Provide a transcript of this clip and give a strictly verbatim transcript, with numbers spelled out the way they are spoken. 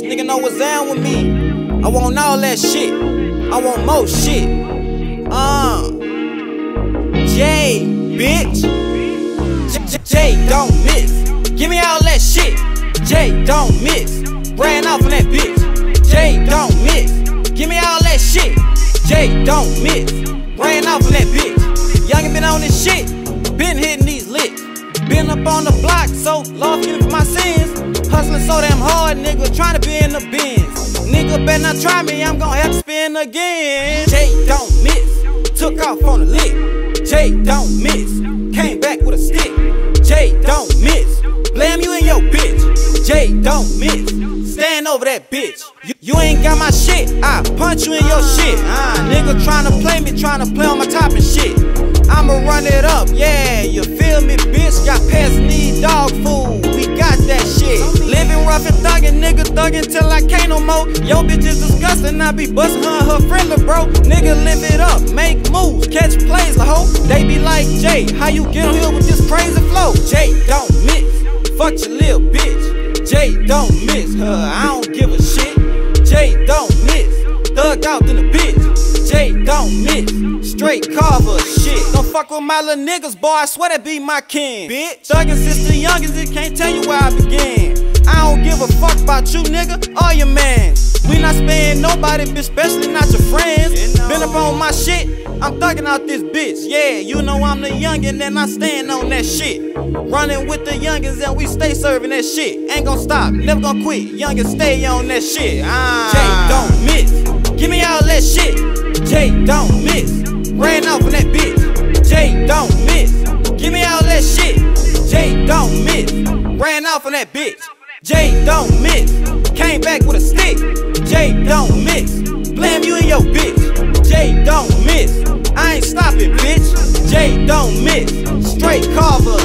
nigga know what's down with me. I want all that shit, I want more shit. Uh, Jay, bitch. Jay, don't miss. Give me all that shit. Jay, don't miss. Ran off on that bitch. Jay, don't miss. Give me all that shit. Jay, don't miss. Ran off on that bitch. Youngin' been on this shit. Been hitting these licks. Been up on the block, so Lord forgive me for my sins. Hustling so damn hard, nigga, trying to be in the bins. Nigga better not try me, I'm gon' have to spin again. Jay, don't miss. Took off on the lick. Jay, don't miss. Came back with a stick. Jay, don't miss. Blame you and your bitch. Jay, don't miss. Stand over that bitch. You, you ain't got my shit, I punch you in your shit. Ah, nigga tryna play me, tryna play on my top and shit. I'ma run it up, yeah, you feel me, bitch? Got pets need dog food, we got that shit. Living rough and thuggin', nigga thuggin' till I can't no more. Yo bitch is disgusting, I be bustin' her and her friend, lil' bro. Nigga live it up, make moves, catch plays, la hoe. They be like, Jay, how you get on here with this crazy flow? Jay, don't miss, fuck your lil' bitch. Jay, don't miss her, I don't give a shit. Jay, don't miss, thug out in the bitch. Jay, don't miss, straight carver shit. Don't fuck with my little niggas, boy, I swear that be my kin. Bitch, thuggin' since the youngest, it can't tell you where I began. I don't give a fuck about you, nigga, or your mans. We not sparing nobody, bitch, especially not your friends. Been up on my shit, I'm thuggin' out this bitch. Yeah, you know I'm the youngin' and I stand on that shit. Running with the youngins and we stay serving that shit. Ain't gon' stop, never gon' quit, youngin' stay on that shit. Ah. Jay, don't miss, give me all that shit. Jay, don't miss, ran off on that bitch. Jay, don't miss, give me all that shit. Jay, don't miss, ran off on that bitch. Jay, don't miss, came back with a stick. Jay, don't miss, blame you and your bitch. Jay, don't miss, I ain't stopping, bitch. Jay, don't miss, straight carver